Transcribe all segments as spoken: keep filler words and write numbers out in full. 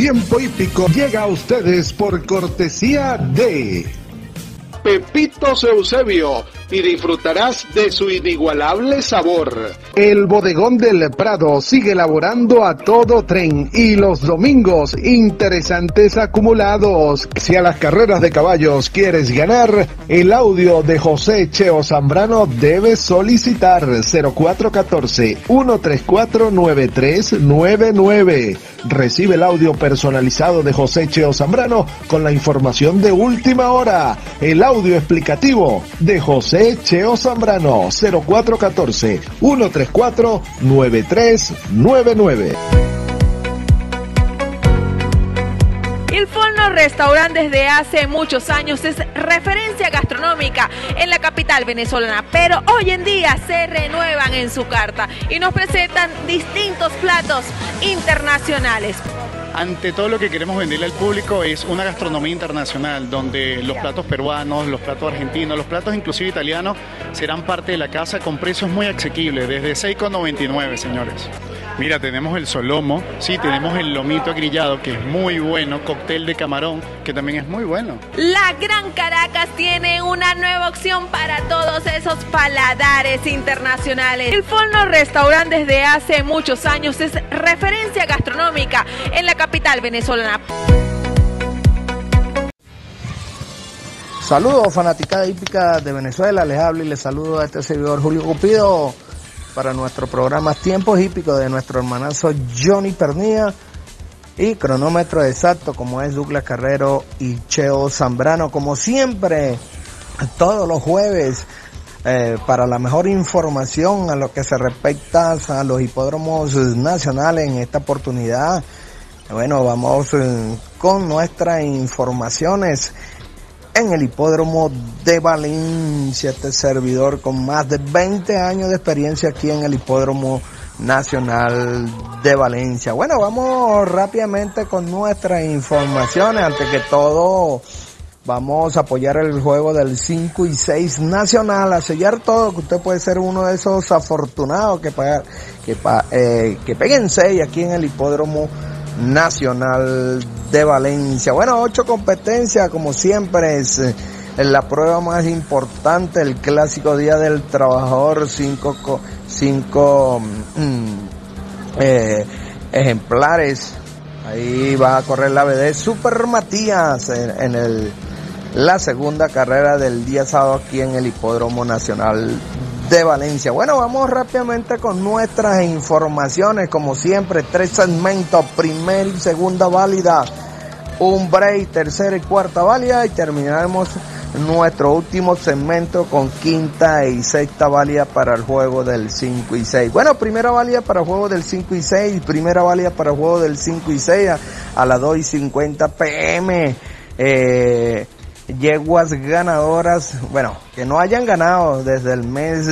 Tiempo Hípico llega a ustedes por cortesía de Pepitos Eusebio, y disfrutarás de su inigualable sabor. El Bodegón del Prado sigue elaborando a todo tren y los domingos interesantes acumulados. Si a las carreras de caballos quieres ganar, el audio de José Cheo Zambrano debes solicitar cero cuatro uno cuatro, uno tres cuatro, nueve tres nueve nueve. Recibe el audio personalizado de José Cheo Zambrano con la información de última hora. El audio explicativo de José Cheo Zambrano, cero cuatro uno cuatro, uno tres cuatro, nueve tres nueve nueve. Il Forno Restaurant desde hace muchos años es referencia gastronómica en la capital venezolana, pero hoy en día se renuevan en su carta y nos presentan distintos platos internacionales. Ante todo, lo que queremos venderle al público es una gastronomía internacional, donde los platos peruanos, los platos argentinos, los platos inclusive italianos serán parte de la casa con precios muy asequibles, desde seis con noventa y nueve, señores. Mira, tenemos el solomo, sí, tenemos el lomito grillado, que es muy bueno, cóctel de camarón, que también es muy bueno. La Gran Caracas tiene una nueva opción para todos esos paladares internacionales. Il Forno Restaurant desde hace muchos años es referencia gastronómica en la capital venezolana. Saludos, fanaticada hípica de Venezuela, les hablo y les saludo a este servidor Julio Cupido para nuestro programa Tiempos Hípicos de nuestro hermanazo Johnny Pernilla y cronómetro exacto como es Douglas Carrero y Cheo Zambrano, como siempre todos los jueves eh, para la mejor información a lo que se respecta a los hipódromos nacionales. En esta oportunidad, bueno, vamos eh, con nuestras informaciones en el hipódromo de Valencia, este servidor con más de veinte años de experiencia aquí en el hipódromo nacional de Valencia. Bueno, vamos rápidamente con nuestras informaciones. Antes que todo, vamos a apoyar el juego del cinco y seis nacional, a sellar todo, que usted puede ser uno de esos afortunados que, paga, que, eh, que peguen seis aquí en el hipódromo nacional de Valencia. Bueno, ocho competencias, como siempre es eh, la prueba más importante, el clásico Día del Trabajador, cinco, cinco mm, eh, ejemplares. Ahí va a correr la B D Super Matías en, en el, la segunda carrera del día sábado aquí en el hipódromo nacional de Valencia. Bueno, vamos rápidamente con nuestras informaciones. Como siempre, tres segmentos: primera y segunda válida, un break, tercera y cuarta válida, y terminaremos nuestro último segmento con quinta y sexta válida para el juego del cinco y seis. Bueno, primera válida para el juego del cinco y seis, primera válida para el juego del cinco y seis a, a las dos y cincuenta pm. Eh, yeguas ganadoras, bueno, que no hayan ganado desde el mes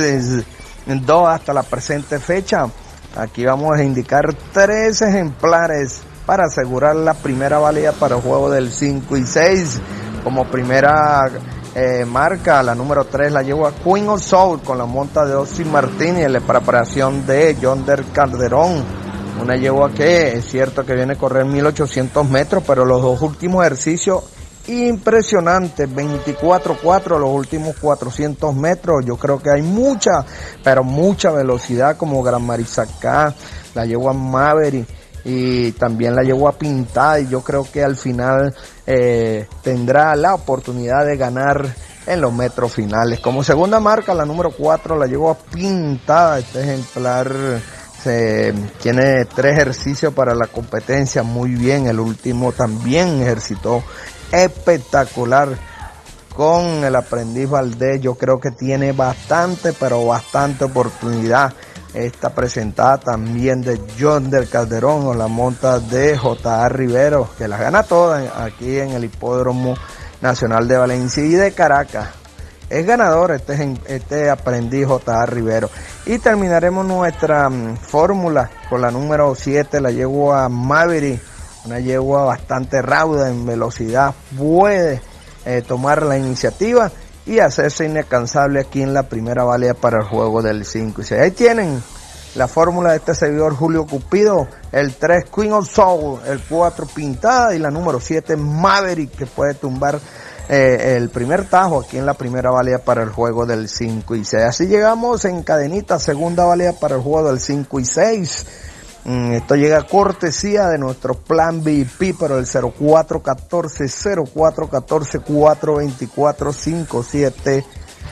dos hasta la presente fecha. Aquí vamos a indicar tres ejemplares para asegurar la primera válida para el juego del cinco y seis. Como primera eh, marca, la número tres la llevo a Queen of Soul con la monta de Ossi Martínez en la preparación de Yonder Calderón. Una yegua que es cierto que viene a correr mil ochocientos metros, pero los dos últimos ejercicios impresionantes, veinticuatro cuatro los últimos cuatrocientos metros. Yo creo que hay mucha, pero mucha velocidad, como Gran Marisacá, la yegua Maverick y también la yegua Pintada, y yo creo que al final eh, tendrá la oportunidad de ganar en los metros finales. Como segunda marca, la número cuatro la yegua Pintada. Este ejemplar se, tiene tres ejercicios para la competencia, muy bien. El último también ejercitó espectacular con el aprendiz Valdés. Yo creo que tiene bastante, pero bastante oportunidad. Está presentada también de John del Calderón o la monta de J A Rivero, que las gana todas aquí en el Hipódromo Nacional de Valencia. Y de Caracas es ganador este, este aprendiz J A Rivero. Y terminaremos nuestra um, fórmula con la número siete, la yegua Maverick, una yegua bastante rauda en velocidad, puede eh, tomar la iniciativa y hacerse inalcanzable aquí en la primera válida para el juego del cinco y seis. Ahí tienen la fórmula de este servidor Julio Cupido, el tres Queen of Soul, el cuatro Pintada y la número siete Maverick, que puede tumbar eh, el primer tajo aquí en la primera válida para el juego del cinco y seis. Así llegamos en cadenita, segunda válida para el juego del cinco y seis. Esto llega a cortesía de nuestro plan V I P, pero el cero cuatro uno cuatro, cero cuatro uno cuatro, cuatro dos cuatro, cinco siete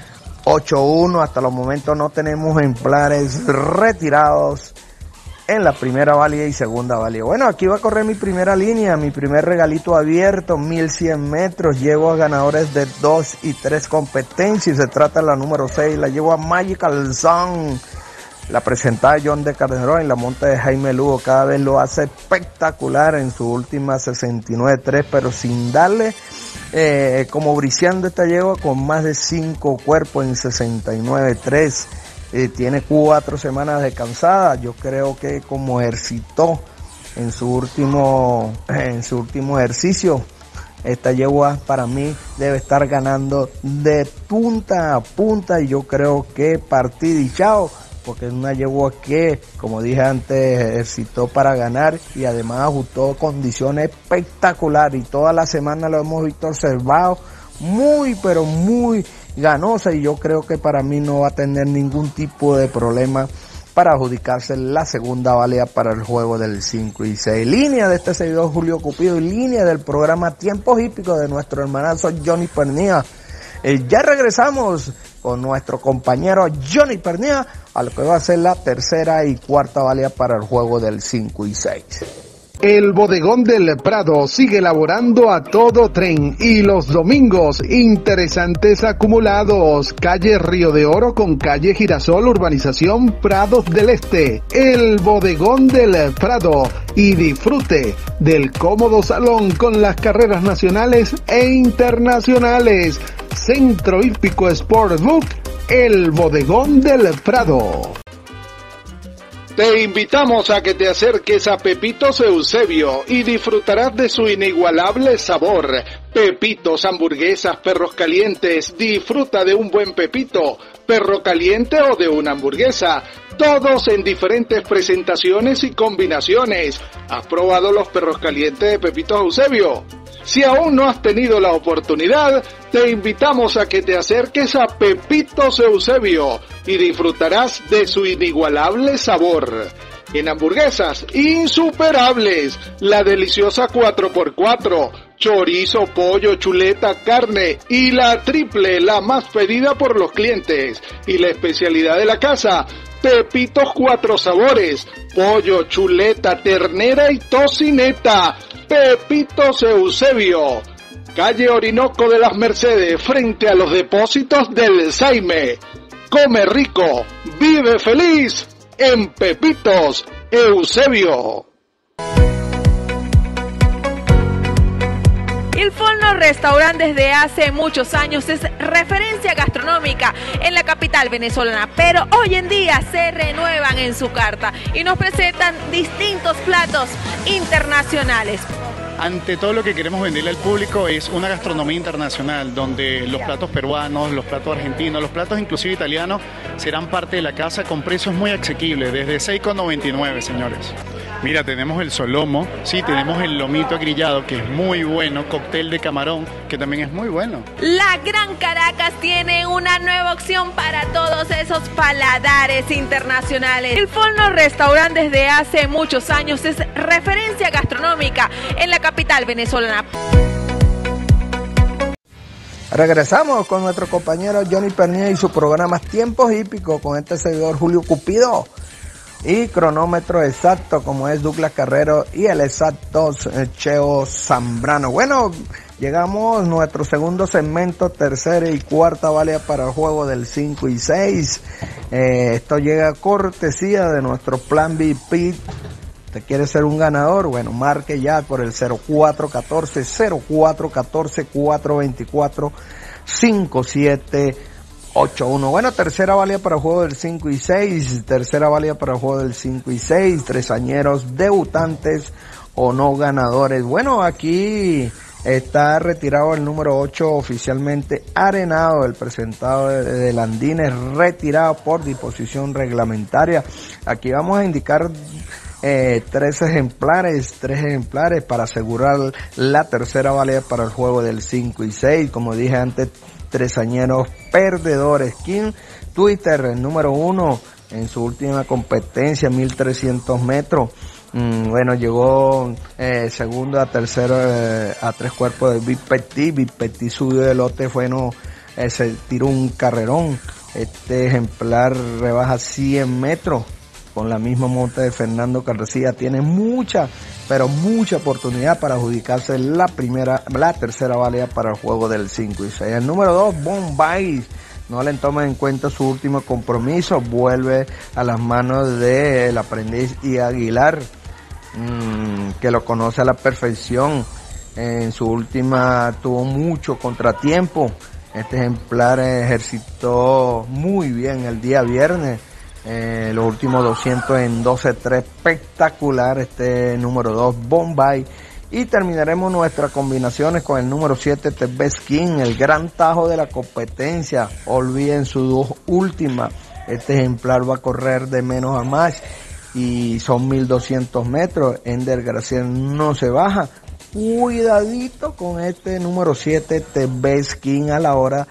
ocho uno. Hasta los momentos no tenemos ejemplares retirados en la primera válida y segunda válida. Bueno, aquí va a correr mi primera línea, mi primer regalito abierto, mil cien metros. Llevo a ganadores de dos y tres competencias. Se trata de la número seis, la llevo a Magical Zone. La presentada John de Calderón en la monta de Jaime Lugo, cada vez lo hace espectacular en su última sesenta y nueve tres, pero sin darle eh, como briciando esta yegua con más de cinco cuerpos en sesenta y nueve tres. Eh, tiene cuatro semanas de cansada. Yo creo que como ejercitó en su último, en su último ejercicio, esta yegua para mí debe estar ganando de punta a punta y yo creo que partida y chao. Porque es una yegua que, como dije antes, ejercitó para ganar y además ajustó condiciones espectaculares. Y toda la semana lo hemos visto observado muy, pero muy ganosa. Y yo creo que para mí no va a tener ningún tipo de problema para adjudicarse la segunda válida para el juego del cinco y seis. Línea de este servidor Julio Cupido y línea del programa Tiempos Hípicos de nuestro hermanazo Johnny Pernía. Eh, ya regresamos con nuestro compañero Johnny Pernía a lo que va a ser la tercera y cuarta válida para el juego del cinco y seis. El Bodegón del Prado sigue laborando a todo tren y los domingos interesantes acumulados. Calle Río de Oro con calle Girasol, urbanización Prados del Este. El Bodegón del Prado y disfrute del cómodo salón con las carreras nacionales e internacionales. Centro Hípico Sportbook, el Bodegón del Prado. Te invitamos a que te acerques a Pepitos Eusebio y disfrutarás de su inigualable sabor. Pepitos, hamburguesas, perros calientes. Disfruta de un buen pepito, perro caliente o de una hamburguesa. Todos en diferentes presentaciones y combinaciones. ¿Has probado los perros calientes de Pepitos Eusebio? Si aún no has tenido la oportunidad, te invitamos a que te acerques a Pepitos Eusebio y disfrutarás de su inigualable sabor. En hamburguesas insuperables, la deliciosa cuatro por cuatro, chorizo, pollo, chuleta, carne y la triple, la más pedida por los clientes. Y la especialidad de la casa, Pepitos cuatro sabores, pollo, chuleta, ternera y tocineta. Pepitos Eusebio, calle Orinoco de las Mercedes, frente a los depósitos del Saime. Come rico, vive feliz en Pepitos Eusebio. Il Forno Restaurant desde hace muchos años es referencia gastronómica en la capital venezolana, pero hoy en día se renuevan en su carta y nos presentan distintos platos internacionales. Ante todo, lo que queremos venderle al público es una gastronomía internacional, donde los platos peruanos, los platos argentinos, los platos inclusive italianos serán parte de la casa con precios muy asequibles, desde seis con noventa y nueve, señores. Mira, tenemos el solomo, sí, tenemos el lomito agrillado, que es muy bueno, cóctel de camarón, que también es muy bueno. La Gran Caracas tiene una nueva opción para todos esos paladares internacionales. Il Forno Restaurant desde hace muchos años es referencia gastronómica en la capital venezolana. Regresamos con nuestro compañero Johnny Pernía y su programa Tiempos Hípicos con este servidor Julio Cupido. Y cronómetro exacto como es Douglas Carrero y el exacto Cheo Zambrano. Bueno, llegamos a nuestro segundo segmento, tercera y cuarta válida para el juego del cinco y seis. Eh, esto llega a cortesía de nuestro plan V I P. ¿Te quieres ser un ganador? Bueno, marque ya por el cero cuatro uno cuatro, cero cuatro uno cuatro, cuatro dos cuatro, cinco siete ocho uno. Bueno, tercera válida para el juego del cinco y seis, tercera válida para el juego del cinco y seis, tresañeros debutantes o no ganadores. Bueno, aquí Está retirado el número ocho oficialmente Arenado, el presentado de, de Landines, retirado por disposición reglamentaria. Aquí vamos a indicar eh, tres ejemplares, tres ejemplares para asegurar la tercera válida para el juego del cinco y seis. Como dije antes, tresañeros perdedores. King Twitter, el número uno en su última competencia, mil trescientos metros. Mm, bueno, llegó eh, segundo a tercero eh, a tres cuerpos de Big Petit. Big Petit subió de lote, bueno, eh, se tiró un carrerón. Este ejemplar rebaja cien metros con la misma monta de Fernando Carrasilla. Tiene mucha, pero mucha oportunidad para adjudicarse la primera, la tercera válida para el juego del cinco y seis. El número dos, Bombay. No le tomen en cuenta su último compromiso. Vuelve a las manos del aprendiz y Aguilar, mmm, que lo conoce a la perfección. En su última tuvo mucho contratiempo. Este ejemplar ejercitó muy bien el día viernes. Eh, los últimos doscientos en doce tres, espectacular este número dos, Bombay. Y terminaremos nuestras combinaciones con el número siete, The Best King, el gran tajo de la competencia. Olviden sus dos últimas. Este ejemplar va a correr de menos a más y son mil doscientos metros. Ender García no se baja. Cuidadito con este número siete, The Best King, a la hora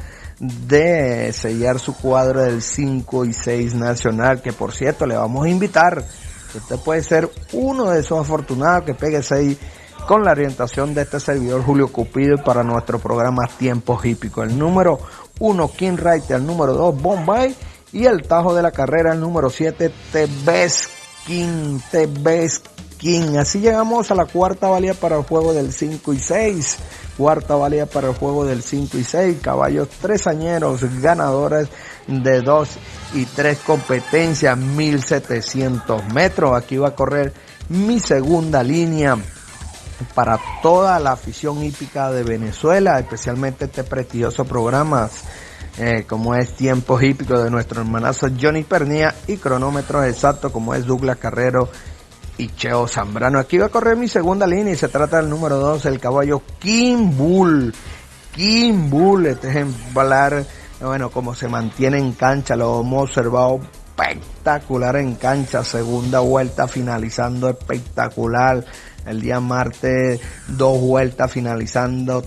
de sellar su cuadro del cinco y seis nacional, que por cierto le vamos a invitar. Usted puede ser uno de esos afortunados que pegue seis con la orientación de este servidor Julio Cupido y para nuestro programa Tiempos Hípicos. El número uno, King Right, el número dos, Bombay, y el tajo de la carrera, el número siete, The Best King, The Best King. Así llegamos a la cuarta válida para el juego del cinco y seis. Cuarta válida para el juego del cinco y seis. Caballos tresañeros, ganadores de dos y tres competencias, mil setecientos metros. Aquí va a correr mi segunda línea para toda la afición hípica de Venezuela, especialmente este prestigioso programa eh, como es Tiempos Hípicos de nuestro hermanazo Johnny Pernía, y cronómetros exactos como es Douglas Carrero y Cheo Zambrano. Aquí va a correr mi segunda línea y se trata del número dos, el caballo King Bull. King Bull, este ejemplar, bueno, como se mantiene en cancha, lo hemos observado espectacular en cancha, segunda vuelta finalizando espectacular. El día martes, dos vueltas finalizando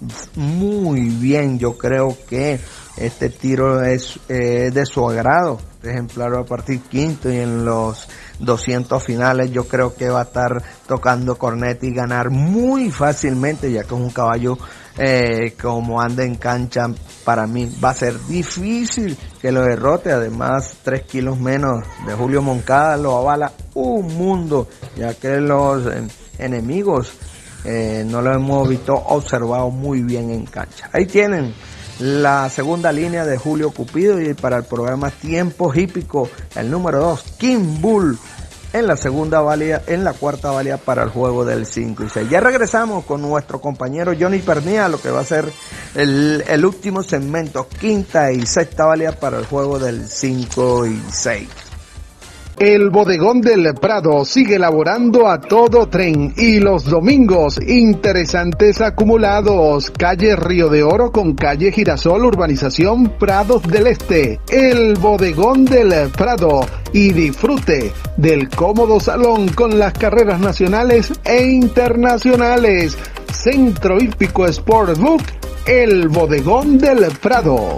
muy bien. Yo creo que este tiro es eh, de su agrado. Este ejemplar va a partir quinto y en los doscientos finales yo creo que va a estar tocando corneta y ganar muy fácilmente, ya que es un caballo eh, como anda en cancha. Para mí va a ser difícil que lo derrote. Además, tres kilos menos de Julio Moncada lo avala un mundo, ya que los eh, enemigos eh, no lo hemos visto observado muy bien en cancha. Ahí tienen la segunda línea de Julio Cupido, y para el programa Tiempos Hípicos, el número dos, King Bull, en la segunda válida, en la cuarta válida para el juego del cinco y seis. Ya regresamos con nuestro compañero Johnny Pernía, lo que va a ser el, el último segmento, quinta y sexta válida para el juego del cinco y seis. El bodegón del Prado sigue laborando a todo tren y los domingos interesantes acumulados. Calle Río de Oro con calle Girasol, urbanización Prados del Este. El bodegón del Prado, y disfrute del cómodo salón con las carreras nacionales e internacionales. Centro Hípico Sportbook, el bodegón del Prado.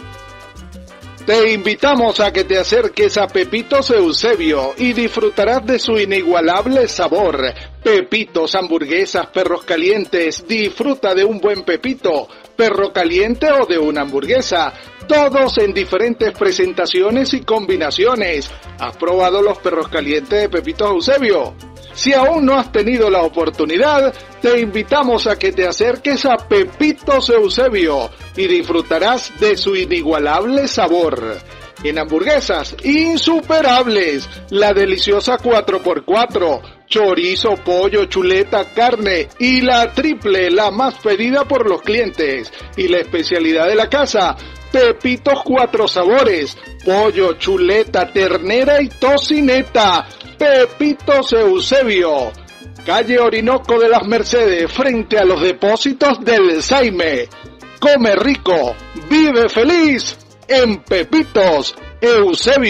Te invitamos a que te acerques a Pepitos Eusebio y disfrutarás de su inigualable sabor. Pepitos, hamburguesas, perros calientes. Disfruta de un buen pepito, perro caliente o de una hamburguesa. Todos en diferentes presentaciones y combinaciones. ¿Has probado los perros calientes de Pepitos Eusebio? Si aún no has tenido la oportunidad, te invitamos a que te acerques a Pepitos Eusebio y disfrutarás de su inigualable sabor. En hamburguesas insuperables, la deliciosa cuatro por cuatro, chorizo, pollo, chuleta, carne y la triple, la más pedida por los clientes. Y la especialidad de la casa, Pepitos cuatro sabores, pollo, chuleta, ternera y tocineta. Pepitos Eusebio. calle Orinoco de las Mercedes, frente a los depósitos del Saime. Come rico, vive feliz en Pepitos Eusebio.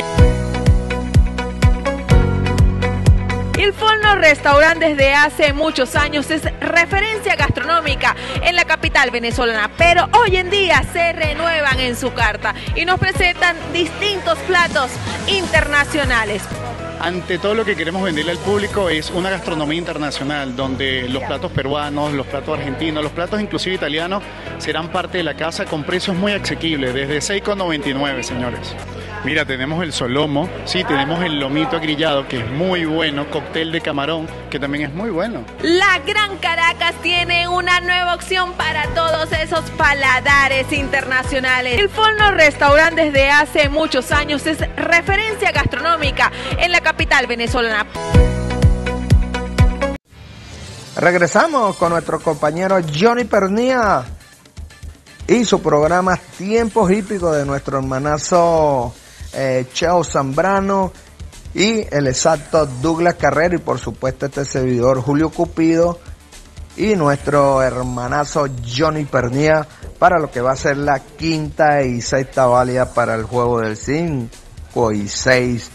Il Forno Restaurant desde hace muchos años es referencia gastronómica en la capital venezolana, pero hoy en día se renuevan en su carta y nos presentan distintos platos internacionales. Ante todo, lo que queremos venderle al público es una gastronomía internacional donde los platos peruanos, los platos argentinos, los platos inclusive italianos serán parte de la casa con precios muy asequibles, desde seis con noventa y nueve, señores. Mira, tenemos el solomo, sí, tenemos el lomito grillado, que es muy bueno, cóctel de camarón, que también es muy bueno. La Gran Caracas tiene una nueva opción para todos esos paladares internacionales. El Forno Restaurant desde hace muchos años es referencia gastronómica en la capital venezolana. Regresamos con nuestro compañero Johnny Pernía y su programa Tiempos Hípicos de nuestro hermanazo eh, Cheo Zambrano y el exacto Douglas Carrero, y por supuesto este servidor Julio Cupido y nuestro hermanazo Johnny Pernía para lo que va a ser la quinta y sexta válida para el juego del cinco y seis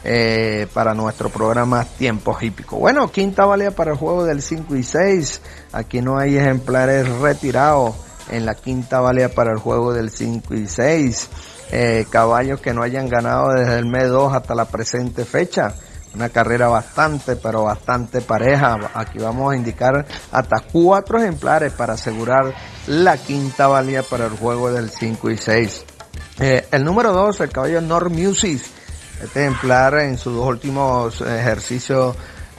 eh, para nuestro programa Tiempos Hípicos. Bueno, quinta válida para el juego del cinco y seis, aquí no hay ejemplares retirados en la quinta válida para el juego del cinco y seis, eh, caballos que no hayan ganado desde el mes dos hasta la presente fecha, una carrera bastante pero bastante pareja. Aquí vamos a indicar hasta cuatro ejemplares para asegurar la quinta válida para el juego del cinco y seis. Eh, el número dos, el caballo North Music, este ejemplar en sus dos últimos ejercicios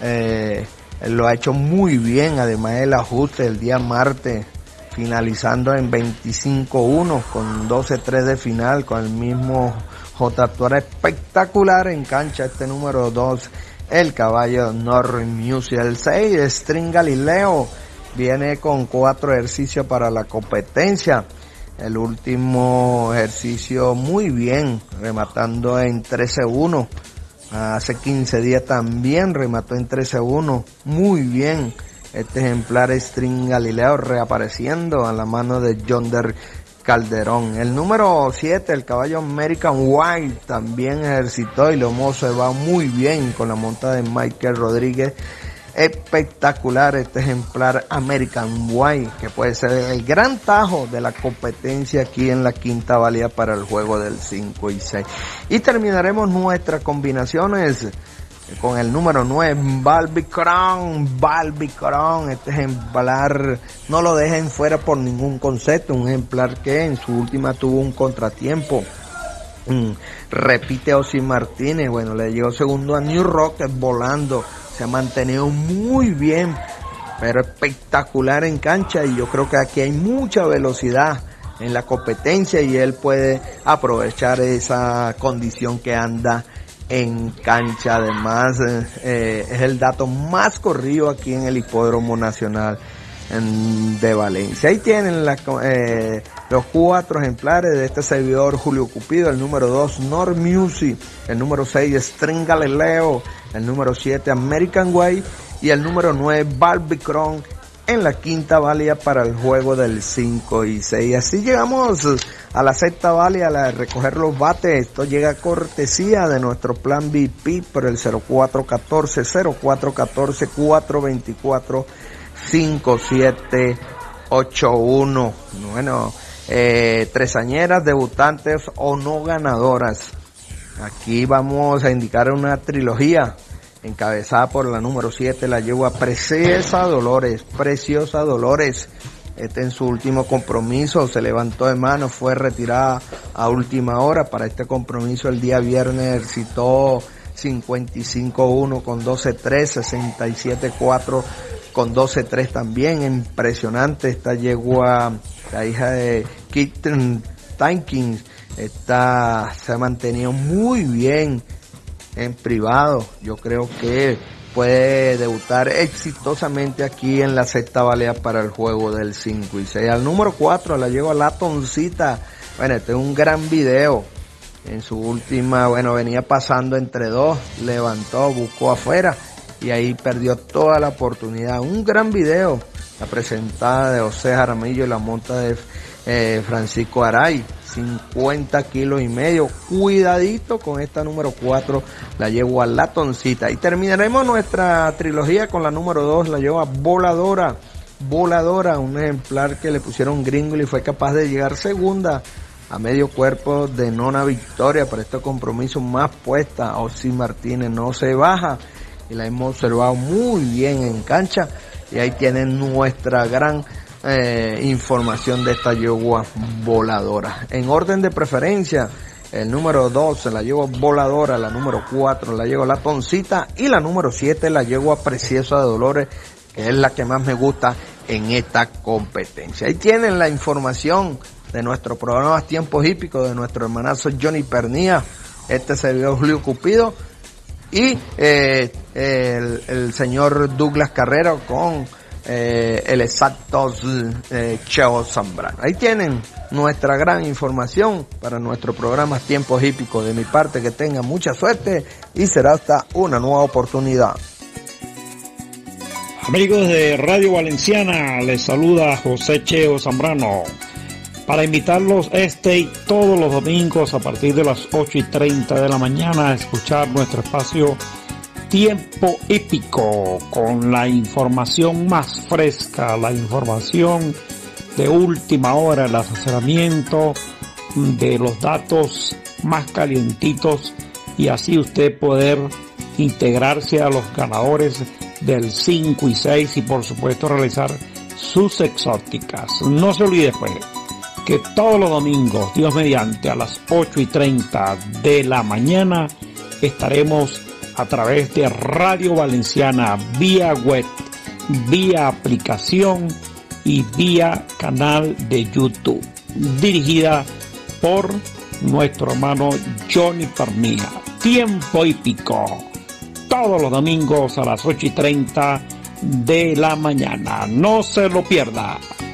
eh, lo ha hecho muy bien, además del ajuste el día martes, finalizando en veinticinco uno con doce tres de final, con el mismo J. Tuara espectacular en cancha. Este número dos, el caballo North Music. El seis, String Galileo, viene con cuatro ejercicios para la competencia. El último ejercicio muy bien, rematando en trece uno. Hace quince días también remató en trece uno, muy bien. Este ejemplar es String Galileo, reapareciendo a la mano de Yonder Calderón. El número siete, el caballo American White, también ejercitó y lo observado muy bien con la monta de Michael Rodríguez. Espectacular este ejemplar American White, que puede ser el gran tajo de la competencia aquí en la quinta válida para el juego del cinco y seis. Y terminaremos nuestras combinaciones con el número nueve, Balbicron, Balbicron, este ejemplar no lo dejen fuera por ningún concepto, un ejemplar que en su última tuvo un contratiempo, mm, repite Osi Martínez, bueno, le llegó segundo a New Rocket volando, se ha mantenido muy bien, pero espectacular en cancha, y yo creo que aquí hay mucha velocidad en la competencia y él puede aprovechar esa condición que anda en cancha. Además eh, es el dato más corrido aquí en el Hipódromo Nacional en, de Valencia. Ahí tienen la, eh, los cuatro ejemplares de este servidor Julio Cupido. El número dos, North Music, el número seis, String Galileo, el número siete, American Way, y el número nueve, Balbicron, en la quinta válida para el juego del cinco y seis. Así llegamos a la sexta válida, a la de recoger los bates. Esto llega a cortesía de nuestro plan V P por el cero cuatro uno cuatro, cero cuatro uno cuatro, cuatro dos cuatro, cinco siete ocho uno. Bueno, eh, tresañeras, debutantes o no ganadoras. Aquí vamos a indicar una trilogía encabezada por la número siete, la yegua Preciosa Dolores, Preciosa Dolores. Este en su último compromiso se levantó de mano, fue retirada a última hora. Para este compromiso el día viernes ejercitó cincuenta y cinco uno con doce tres, sesenta y siete cuatro con doce tres también. Impresionante esta yegua, la hija de Kitten Tankins, esta se ha mantenido muy bien en privado. Yo creo que puede debutar exitosamente aquí en la sexta válida para el juego del cinco y seis. Al número cuatro la llevo a La Toncita. Bueno, este es un gran video. En su última, bueno, venía pasando entre dos, levantó, buscó afuera y ahí perdió toda la oportunidad. Un gran video, la presentada de José Jaramillo y la monta de eh, Francisco Aray, cincuenta kilos y medio. Cuidadito con esta número cuatro, la yegua Latoncita. Y terminaremos nuestra trilogía con la número dos, la yegua Voladora. Voladora, un ejemplar que le pusieron gringo y fue capaz de llegar segunda a medio cuerpo de nona victoria. Para este compromiso más puesta, Ossi Martínez no se baja y la hemos observado muy bien en cancha. Y ahí tienen nuestra gran eh, información de esta yegua Voladora. En orden de preferencia, el número doce, la yegua Voladora, la número cuatro, la yegua Latoncita, y la número siete, la yegua Preciosa de Dolores, que es la que más me gusta en esta competencia. Ahí tienen la información de nuestro programa Tiempos Hípicos, de nuestro hermanazo Johnny Pernía, este servidor Julio Cupido, y eh, el, el señor Douglas Carrero con eh, el exacto eh, Cheo Zambrano. Ahí tienen nuestra gran información para nuestro programa Tiempos Hípicos. De mi parte, que tengan mucha suerte y será hasta una nueva oportunidad. Amigos de Radio Valenciana, les saluda José Cheo Zambrano para invitarlos este y todos los domingos a partir de las ocho y treinta de la mañana a escuchar nuestro espacio Tiempo Hípico, con la información más fresca, la información de última hora, el asesoramiento de los datos más calientitos, y así usted poder integrarse a los ganadores del cinco y seis y por supuesto realizar sus exóticas. No se olvide pues que todos los domingos, Dios mediante, a las ocho y treinta de la mañana estaremos a través de Radio Valenciana, vía web, vía aplicación y vía canal de YouTube, dirigida por nuestro hermano Johnny Pernía. Tiempo Hípico, todos los domingos a las ocho y treinta de la mañana. No se lo pierda.